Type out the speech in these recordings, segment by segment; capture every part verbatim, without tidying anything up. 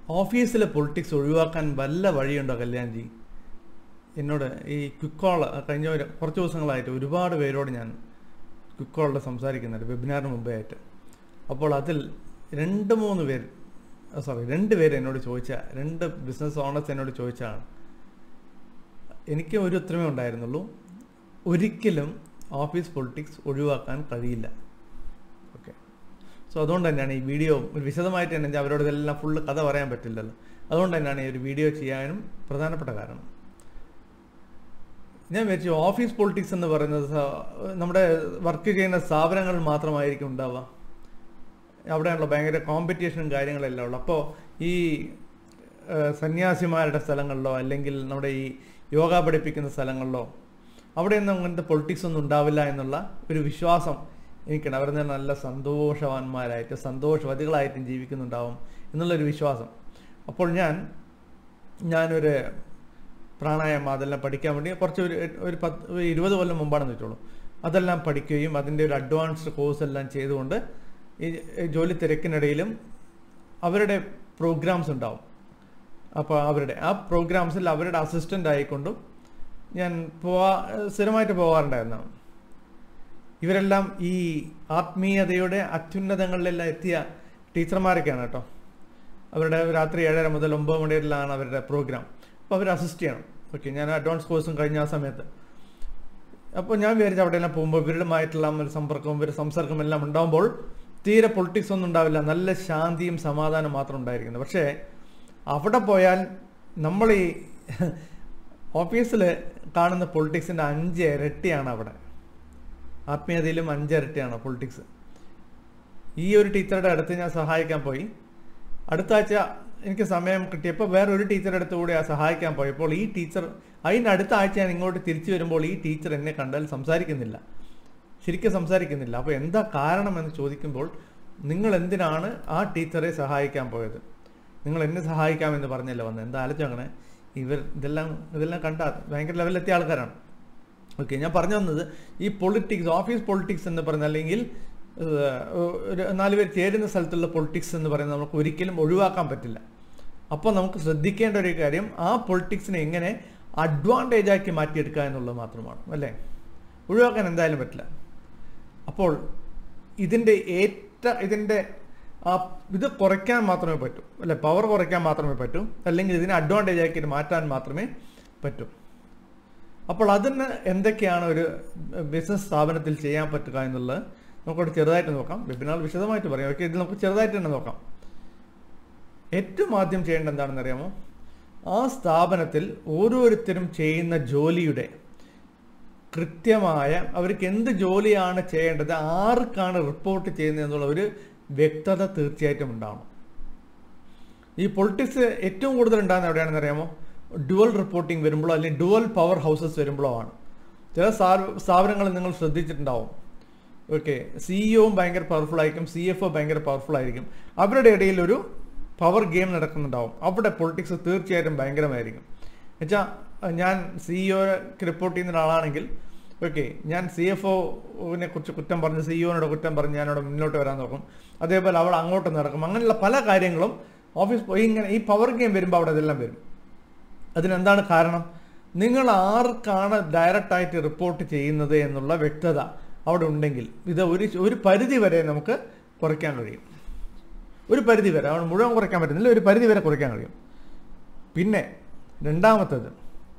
ഓഫീസിലെ പൊളിറ്റിക്സ് ഒഴിവാക്കാൻ വല്ല വഴിയുണ്ടോ കല്യാൺജി? എന്നോട് ഈ ക്വിക്ക് കോൾ കഴിഞ്ഞ ഒരു കുറച്ച് ദിവസങ്ങളായിട്ട് ഒരുപാട് പേരോട് ഞാൻ ക്വിക്ക് കോളിൽ സംസാരിക്കുന്നുണ്ട്, വെബിനാറിന് മുമ്പേ ആയിട്ട്. അപ്പോൾ അതിൽ രണ്ട് മൂന്ന് പേര് സോറി രണ്ട് പേര് എന്നോട് ചോദിച്ച രണ്ട് ബിസിനസ് ഓണേഴ്സ് എന്നോട് ചോദിച്ചതാണ്. എനിക്ക് ഒരു ഉത്തരമേ ഉണ്ടായിരുന്നുള്ളൂ, ഒരിക്കലും ഓഫീസ് പൊളിറ്റിക്സ് ഒഴിവാക്കാൻ കഴിയില്ല. ഓക്കെ, സോ അതുകൊണ്ട് തന്നെയാണ് ഈ വീഡിയോ വിശദമായിട്ട് തന്നെ അവരോട് ഇതെല്ലാം ഫുള്ള് കഥ പറയാൻ പറ്റില്ലല്ലോ. അതുകൊണ്ട് തന്നെയാണ് ഈ ഒരു വീഡിയോ ചെയ്യാനും പ്രധാനപ്പെട്ട കാരണം. ഞാൻ വിചാരിച്ചു ഓഫീസ് പൊളിറ്റിക്സ് എന്ന് പറയുന്നത് നമ്മുടെ വർക്ക് ചെയ്യുന്ന സ്ഥാപനങ്ങൾ മാത്രമായിരിക്കും ഉണ്ടാവുക. അവിടെയാണല്ലോ ഭയങ്കര കോമ്പറ്റീഷനും കാര്യങ്ങളെല്ലാം ഉള്ളു. അപ്പോൾ ഈ സന്യാസിമാരുടെ സ്ഥലങ്ങളിലോ അല്ലെങ്കിൽ നമ്മുടെ ഈ യോഗ പഠിപ്പിക്കുന്ന സ്ഥലങ്ങളിലോ അവിടെയൊന്നും അങ്ങനത്തെ പൊളിറ്റിക്സ് ഒന്നും ഉണ്ടാവില്ല എന്നുള്ള ഒരു വിശ്വാസം എനിക്കുണ്ട്. അവർ നല്ല സന്തോഷവാന്മാരായിട്ട് സന്തോഷവതികളായിട്ടും ജീവിക്കുന്നുണ്ടാവും എന്നുള്ളൊരു വിശ്വാസം. അപ്പോൾ ഞാൻ ഞാനൊരു പ്രാണായാമം അതെല്ലാം പഠിക്കാൻ വേണ്ടി കുറച്ച് ഒരു ഒരു പത്ത് ഇരുപത് കൊല്ലം മുമ്പാണെന്ന് വെച്ചോളൂ, അതെല്ലാം പഠിക്കുകയും അതിൻ്റെ ഒരു അഡ്വാൻസ്ഡ് കോഴ്സ് എല്ലാം ചെയ്തുകൊണ്ട് ഈ ജോലി തിരക്കിനിടയിലും അവരുടെ പ്രോഗ്രാംസ് ഉണ്ടാവും. അപ്പോൾ അവരുടെ ആ പ്രോഗ്രാംസിൽ അവരുടെ അസിസ്റ്റൻ്റ് ആയിക്കൊണ്ടും ഞാൻ പോവാ സ്ഥിരമായിട്ട് പോകാറുണ്ടായിരുന്നു. ഇവരെല്ലാം ഈ ആത്മീയതയുടെ അത്യുന്നതങ്ങളിലെല്ലാം എത്തിയ ടീച്ചർമാരൊക്കെയാണ് കേട്ടോ. അവരുടെ രാത്രി ഏഴര മുതൽ ഒമ്പത് മണിവരെയാണ് അവരുടെ പ്രോഗ്രാം. അപ്പോൾ അവർ അസിസ്റ്റ് ചെയ്യണം. ഓക്കെ, ഞാൻ അഡ്വാൻസ് കോഴ്സും കഴിഞ്ഞ ആ സമയത്ത്. അപ്പോൾ ഞാൻ വിചാരിച്ചു അവിടെയെല്ലാം പോകുമ്പോൾ ഇവരുമായിട്ടുള്ള ഒരു സമ്പർക്കവും ഇവരുടെ സംസർഗം എല്ലാം ഉണ്ടാകുമ്പോൾ തീരെ പൊളിറ്റിക്സ് ഒന്നും ഉണ്ടാവില്ല, നല്ല ശാന്തിയും സമാധാനം മാത്രം ഉണ്ടായിരിക്കുന്നത്. പക്ഷേ അവിടെ പോയാൽ നമ്മൾ ഈ ഓഫീസിൽ കാണുന്ന പൊളിറ്റിക്സിൻ്റെ അഞ്ച് ഇരട്ടിയാണ് അവിടെ. ആത്മീയതയിലും അഞ്ചിരട്ടിയാണ് പൊളിറ്റിക്സ്. ഈ ഒരു ടീച്ചറുടെ അടുത്ത് ഞാൻ സഹായിക്കാൻ പോയി. അടുത്ത ആഴ്ച എനിക്ക് സമയം കിട്ടിയപ്പോൾ വേറെ ഒരു ടീച്ചറുടെ അടുത്ത് കൂടി ആ സഹായിക്കാൻ പോയപ്പോൾ ഈ ടീച്ചർ അതിൻ്റെ അടുത്ത ആഴ്ച ഞാൻ ഇങ്ങോട്ട് തിരിച്ചു വരുമ്പോൾ ഈ ടീച്ചർ എന്നെ കണ്ടാൽ സംസാരിക്കുന്നില്ല, ശരിക്കും സംസാരിക്കുന്നില്ല. അപ്പോൾ എന്താ കാരണം എന്ന് ചോദിക്കുമ്പോൾ, നിങ്ങൾ എന്തിനാണ് ആ ടീച്ചറെ സഹായിക്കാൻ പോയത്? നിങ്ങൾ എന്നെ സഹായിക്കാമെന്ന് പറഞ്ഞല്ലോ വന്നത്. എന്താ ആലോചിച്ചു അങ്ങനെ? ഇവർ ഇതെല്ലാം ഇതെല്ലാം കണ്ട ഭയങ്കര ലെവലിലെത്തിയ ആൾക്കാരാണ്. ഓക്കെ, ഞാൻ പറഞ്ഞു വന്നത് ഈ പൊളിറ്റിക്സ്, ഓഫീസ് പൊളിറ്റിക്സ് എന്ന് പറഞ്ഞ അല്ലെങ്കിൽ ഒരു നാല് പേർ ചേരുന്ന സ്ഥലത്തുള്ള പൊളിറ്റിക്സ് എന്ന് പറയുന്നത് നമുക്ക് ഒരിക്കലും ഒഴിവാക്കാൻ പറ്റില്ല. അപ്പോൾ നമുക്ക് ശ്രദ്ധിക്കേണ്ട ഒരു കാര്യം ആ പൊളിറ്റിക്സിനെ എങ്ങനെ അഡ്വാൻറ്റേജ് ആക്കി മാറ്റിയെടുക്കുക എന്നുള്ളത് മാത്രമാണ്, അല്ലേ? ഒഴിവാക്കാൻ എന്തായാലും പറ്റില്ല. അപ്പോൾ ഇതിൻ്റെ ഏറ്റ ഇതിൻ്റെ ആ ഇത് കുറയ്ക്കാൻ മാത്രമേ പറ്റൂ, അല്ലെ? പവർ കുറയ്ക്കാൻ മാത്രമേ പറ്റൂ, അല്ലെങ്കിൽ ഇതിനെ അഡ്വാൻറ്റേജ് ആക്കിയിട്ട് മാറ്റാൻ മാത്രമേ പറ്റൂ. അപ്പോൾ അതിന് എന്തൊക്കെയാണ് ഒരു ബിസിനസ് സ്ഥാപനത്തിൽ ചെയ്യാൻ പറ്റുക എന്നുള്ളത് നമുക്കവിടെ ചെറുതായിട്ട് നോക്കാം. വെബിനാർ വിശദമായിട്ട് പറയാം. ഓക്കെ, ഇതിൽ നമുക്ക് ചെറുതായിട്ട് തന്നെ നോക്കാം. ഏറ്റവും ആദ്യം ചെയ്യേണ്ടത് എന്താണെന്ന് അറിയാമോ? ആ സ്ഥാപനത്തിൽ ഓരോരുത്തരും ചെയ്യുന്ന ജോലിയുടെ കൃത്യമായ അവർക്ക് എന്ത് ജോലിയാണ് ചെയ്യേണ്ടത്, ആർക്കാണ് റിപ്പോർട്ട് ചെയ്യുന്നത് എന്നുള്ള ഒരു വ്യക്തത തീർച്ചയായിട്ടും ഉണ്ടാവണം. ഈ പൊളിറ്റിക്സ് ഏറ്റവും കൂടുതൽ ഉണ്ടാകുന്ന എവിടെയാണെന്ന് അറിയാമോ? ഡുവൽ റിപ്പോർട്ടിംഗ് വരുമ്പോഴോ അല്ലെങ്കിൽ ഡുവൽ പവർ ഹൗസസ് വരുമ്പോഴോ ആണ്. ചില സ്ഥാപനങ്ങൾ നിങ്ങൾ ശ്രദ്ധിച്ചിട്ടുണ്ടാവും. ഓക്കെ, സിഇഒയും ഭയങ്കര പവർഫുൾ ആയിരിക്കും, സി എഫ് ഒ ഭയങ്കര പവർഫുൾ ആയിരിക്കും. അവരുടെ ഇടയിൽ ഒരു പവർ ഗെയിം നടക്കുന്നുണ്ടാവും. അവിടെ പൊളിറ്റിക്സ് തീർച്ചയായിട്ടും ഭയങ്കരമായിരിക്കും. എന്നുവെച്ചാൽ ഞാൻ സിഇഒക്ക് റിപ്പോർട്ട് ചെയ്യുന്ന ഒരാളാണെങ്കിൽ ഓക്കെ, ഞാൻ സി എഫ് ഒനെ കുറിച്ച് കുറ്റം പറഞ്ഞ് സിഇഒനോട് കുറ്റം പറഞ്ഞ് ഞാനവിടെ മുന്നോട്ട് വരാൻ നോക്കും. അതേപോലെ അവിടെ അങ്ങോട്ട് നടക്കും. അങ്ങനെയുള്ള പല കാര്യങ്ങളും ഓഫീസ് ഇങ്ങനെ ഈ പവർ ഗെയിം വരുമ്പോൾ അവിടെ അതെല്ലാം വരും. അതിനെന്താണ് കാരണം? നിങ്ങൾ ആർക്കാണ് ഡയറക്റ്റായിട്ട് റിപ്പോർട്ട് ചെയ്യുന്നത് എന്നുള്ള വ്യക്തത അവിടെ ഉണ്ടെങ്കിൽ ഇത് ഒരു ഒരു പരിധി വരെ നമുക്ക് കുറയ്ക്കാൻ കഴിയും. ഒരു പരിധി വരെ, അവിടെ മുഴുവൻ കുറയ്ക്കാൻ പറ്റുന്നില്ല, ഒരു പരിധി വരെ കുറയ്ക്കാൻ കഴിയും. പിന്നെ രണ്ടാമത്തേത്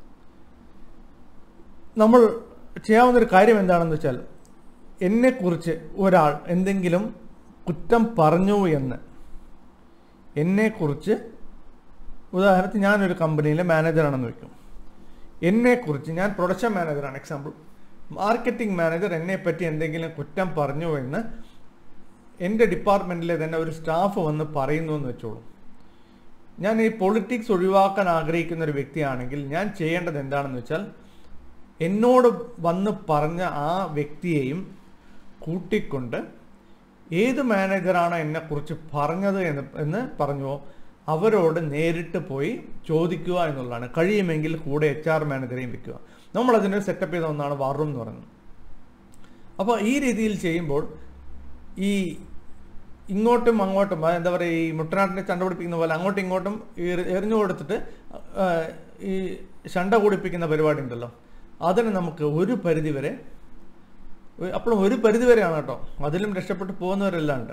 നമ്മൾ ചെയ്യാവുന്നൊരു കാര്യം എന്താണെന്ന് വെച്ചാൽ, എന്നെക്കുറിച്ച് ഒരാൾ എന്തെങ്കിലും കുറ്റം പറഞ്ഞു എന്ന് എന്നെക്കുറിച്ച്, ഉദാഹരണത്തിന് ഞാനൊരു കമ്പനിയിലെ മാനേജറാണെന്ന് വയ്ക്കും. എന്നെക്കുറിച്ച് ഞാൻ പ്രൊഡക്ഷൻ മാനേജറാണ്, എക്സാമ്പിൾ. മാർക്കറ്റിംഗ് മാനേജർ എന്നെപ്പറ്റി എന്തെങ്കിലും കുറ്റം പറഞ്ഞു എന്ന് എൻ്റെ ഡിപ്പാർട്ട്മെൻറ്റിലെ തന്നെ ഒരു സ്റ്റാഫ് വന്ന് പറയുന്നു എന്ന് വെച്ചോളൂ. ഞാൻ ഈ പൊളിറ്റിക്സ് ഒഴിവാക്കാൻ ആഗ്രഹിക്കുന്ന ഒരു വ്യക്തിയാണെങ്കിൽ ഞാൻ ചെയ്യേണ്ടത് എന്താണെന്ന് വെച്ചാൽ, എന്നോട് വന്ന് പറഞ്ഞ ആ വ്യക്തിയെയും കൂട്ടിക്കൊണ്ട് ഏത് മാനേജറാണ് എന്നെക്കുറിച്ച് പറഞ്ഞത് എന്ന് എന്ന് പറഞ്ഞുവോ അവരോട് നേരിട്ട് പോയി ചോദിക്കുക എന്നുള്ളതാണ്. കഴിയുമെങ്കിൽ കൂടെ എച്ച് ആർ മാനേജറെയും വെക്കുക. നമ്മളതിന് സെറ്റപ്പ് ചെയ്ത ഒന്നാണ് വാർ റൂം എന്ന് പറയുന്നത്. അപ്പോൾ ഈ രീതിയിൽ ചെയ്യുമ്പോൾ ഈ ഇങ്ങോട്ടും അങ്ങോട്ടും എന്താ പറയുക, ഈ മുട്ടനാട്ടിനെ ചണ്ട പിടിപ്പിക്കുന്ന പോലെ അങ്ങോട്ടും ഇങ്ങോട്ടും എറിഞ്ഞു കൊടുത്തിട്ട് ഈ ചണ്ട കൂടിപ്പിക്കുന്ന പരിപാടി ഉണ്ടല്ലോ, അതിന് നമുക്ക് ഒരു പരിധി വരെ, അപ്പോഴും ഒരു പരിധി വരെയാണ് കേട്ടോ, അതിലും രക്ഷപ്പെട്ട് പോകുന്നവരെല്ലാം ഉണ്ട്.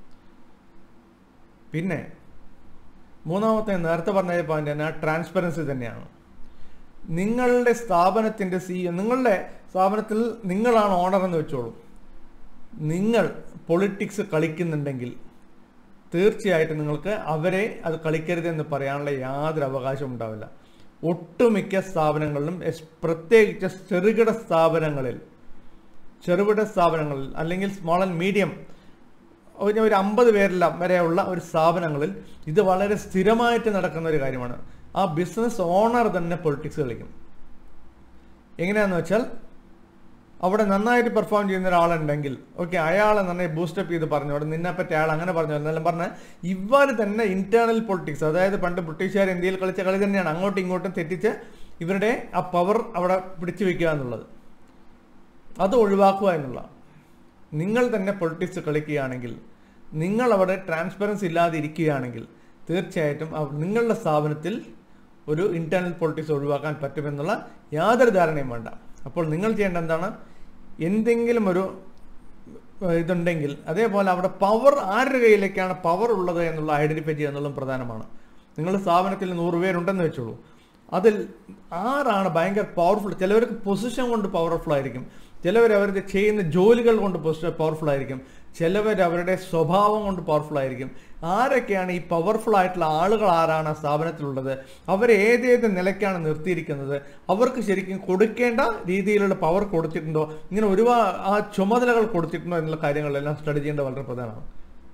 പിന്നെ മൂന്നാമത്തെ നേരത്തെ പറഞ്ഞ പോയിന്റ് തന്നെ ട്രാൻസ്പെറൻസി തന്നെയാണ്. നിങ്ങളുടെ സ്ഥാപനത്തിൻ്റെ സിഇഒ, നിങ്ങളുടെ സ്ഥാപനത്തിൽ നിങ്ങളാണ് ഓണർ എന്ന് വെച്ചോളൂ, നിങ്ങൾ പൊളിറ്റിക്സ് കളിക്കുന്നുണ്ടെങ്കിൽ തീർച്ചയായിട്ടും നിങ്ങൾക്ക് അവരെ അത് കളിക്കരുതെന്ന് പറയാനുള്ള യാതൊരു അവകാശവും ഉണ്ടാവില്ല. ഒട്ടുമിക്ക സ്ഥാപനങ്ങളിലും, പ്രത്യേകിച്ച് ചെറുകിട സ്ഥാപനങ്ങളിൽ ചെറുകിട സ്ഥാപനങ്ങളിൽ അല്ലെങ്കിൽ സ്മോൾ ആൻഡ് മീഡിയം ഒരു അമ്പത് പേരെല്ലാം വരെയുള്ള ഒരു സ്ഥാപനങ്ങളിൽ ഇത് വളരെ സ്ഥിരമായിട്ട് നടക്കുന്ന ഒരു കാര്യമാണ്. ആ ബിസിനസ് ഓണർ തന്നെ പൊളിറ്റിക്സ് കളിക്കും. എങ്ങനെയാണെന്ന് വെച്ചാൽ, അവിടെ നന്നായിട്ട് പെർഫോം ചെയ്യുന്ന ഒരാളുണ്ടെങ്കിൽ ഓക്കെ, അയാളെ നന്നായി ബൂസ്റ്റപ്പ് ചെയ്ത് പറഞ്ഞു, അവിടെ നിന്നെപ്പറ്റി അയാൾ അങ്ങനെ പറഞ്ഞു എന്നെല്ലാം പറഞ്ഞാൽ ഇവർ തന്നെ ഇന്റേണൽ പൊളിറ്റിക്സ്, അതായത് പണ്ട് ബ്രിട്ടീഷുകാർ ഇന്ത്യയിൽ കളിച്ച കളി തന്നെയാണ്, അങ്ങോട്ടും ഇങ്ങോട്ടും തെറ്റിച്ച് ഇവരുടെ ആ പവർ അവിടെ പിടിച്ചു വയ്ക്കുക എന്നുള്ളത്, അത് ഒഴിവാക്കുക എന്നുള്ള. നിങ്ങൾ തന്നെ പൊളിറ്റിക്സ് കളിക്കുകയാണെങ്കിൽ, നിങ്ങൾ അവിടെ ട്രാൻസ്പെറൻസി ഇല്ലാതെ ഇരിക്കുകയാണെങ്കിൽ തീർച്ചയായിട്ടും നിങ്ങളുടെ സ്ഥാപനത്തിൽ ഒരു ഇന്റേണൽ പൊളിറ്റിക്സ് ഒഴിവാക്കാൻ പറ്റുമെന്നുള്ള യാതൊരു ധാരണയും വേണ്ട. അപ്പോൾ നിങ്ങൾ ചെയ്യേണ്ട എന്താണ്, എന്തെങ്കിലും ഒരു ഇതുണ്ടെങ്കിൽ അതേപോലെ അവിടെ പവർ ആരുടെ കയ്യിലേക്കാണ് പവർ ഉള്ളത് എന്നുള്ള ഐഡന്റിഫൈ ചെയ്യുക എന്നുള്ളതും പ്രധാനമാണ്. നിങ്ങളുടെ സ്ഥാപനത്തിൽ നൂറ് പേരുണ്ടെന്ന് വെച്ചോളൂ, അതിൽ ആരാണ് ഭയങ്കര പവർഫുൾ. ചിലവർക്ക് പൊസിഷൻ കൊണ്ട് പവർഫുൾ ആയിരിക്കും, ചിലവർ അവരുടെ ചെയ്യുന്ന ജോലികൾ കൊണ്ട് പവർഫുൾ ആയിരിക്കും, ചിലവർ അവരുടെ സ്വഭാവം കൊണ്ട് പവർഫുൾ ആയിരിക്കും. ആരൊക്കെയാണ് ഈ പവർഫുൾ ആയിട്ടുള്ള ആളുകൾ, ആരാണ് ആ സ്ഥാപനത്തിലുള്ളത്, അവരെ ഏതേത് നിലയ്ക്കാണ് നിർത്തിയിരിക്കുന്നത്, അവർക്ക് ശരിക്കും കൊടുക്കേണ്ട രീതിയിലുള്ള പവർ കൊടുത്തിട്ടുണ്ടോ, ഇങ്ങനെ ഒരുപാട് ആ ചുമതലകൾ കൊടുത്തിട്ടുണ്ടോ എന്നുള്ള കാര്യങ്ങളെല്ലാം സ്റ്റഡി ചെയ്യേണ്ടത് വളരെ പ്രധാനമാണ്.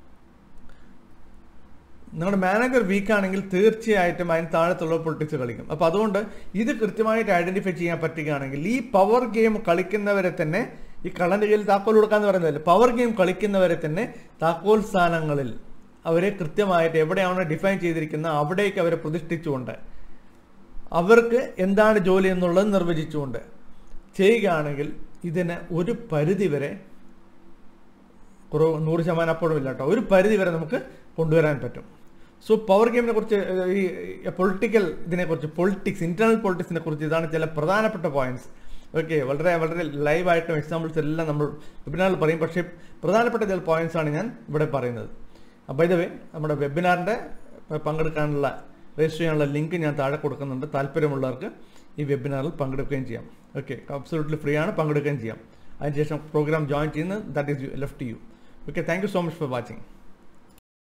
നിങ്ങളുടെ മാനേജർ വീക്കാണെങ്കിൽ തീർച്ചയായിട്ടും അതിന് താഴത്തുള്ള പൊളിറ്റിക്സ് കളിക്കും. അപ്പോൾ അതുകൊണ്ട് ഇത് കൃത്യമായിട്ട് ഐഡന്റിഫൈ ചെയ്യാൻ പറ്റുകയാണെങ്കിൽ ഈ പവർ ഗെയിം കളിക്കുന്നവരെ തന്നെ, ഈ കള്ളൻ്റെ കയ്യിൽ താക്കോൽ കൊടുക്കാന്ന് പറയുന്നതല്ല, പവർ ഗെയിം കളിക്കുന്നവരെ തന്നെ താക്കോൽ സ്ഥാനങ്ങളിൽ അവരെ കൃത്യമായിട്ട് എവിടെയാണ് ഡിഫൈൻ ചെയ്തിരിക്കുന്ന അവിടേക്ക് അവരെ പ്രതിഷ്ഠിച്ചുകൊണ്ട് അവർക്ക് എന്താണ് ജോലി എന്നുള്ളത് നിർവചിച്ചുകൊണ്ട് ചെയ്യുകയാണെങ്കിൽ ഇതിന് ഒരു പരിധി വരെ കുറവ്, നൂറ് ശതമാനം അപ്പോഴും ഇല്ല കേട്ടോ, ഒരു പരിധി വരെ നമുക്ക് കൊണ്ടുവരാൻ പറ്റും. സോ പവർ ഗെയിമിനെ കുറിച്ച്, ഈ പൊളിറ്റിക്കൽ ഇതിനെക്കുറിച്ച്, പൊളിറ്റിക്സ്, ഇന്റേണൽ പൊളിറ്റിക്സിനെ കുറിച്ച് ഇതാണ് ചില പ്രധാനപ്പെട്ട പോയിന്റ്സ്. ഓക്കെ, വളരെ വളരെ ലൈവായിട്ടും എക്സാമ്പിൾസ് എല്ലാം നമ്മൾ വെബിനാറിൽ പറയും, പക്ഷേ പ്രധാനപ്പെട്ട ചില പോയിന്റ്സ് ആണ് ഞാൻ ഇവിടെ പറയുന്നത്. ബൈ ദ വേ, നമ്മുടെ വെബിനാറിൻ്റെ പങ്കെടുക്കാനുള്ള രജിസ്റ്റർ ചെയ്യാനുള്ള ലിങ്ക് ഞാൻ താഴെ കൊടുക്കുന്നുണ്ട്. താല്പര്യമുള്ളവർക്ക് ഈ വെബിനാറിൽ പങ്കെടുക്കുകയും ചെയ്യാം. ഓക്കെ, അബ്സല്യൂട്ട്ലി ഫ്രീ ആണ്, പങ്കെടുക്കുകയും ചെയ്യാം. അതിനുശേഷം പ്രോഗ്രാം ജോയിൻ ചെയ്യുന്നത് that is left to you. Okay, thank you so much for watching.